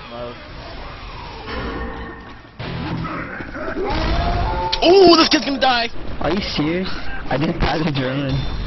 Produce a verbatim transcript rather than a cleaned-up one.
mode. Ooh, this kid's gonna die! Are you serious? I didn't pass the German.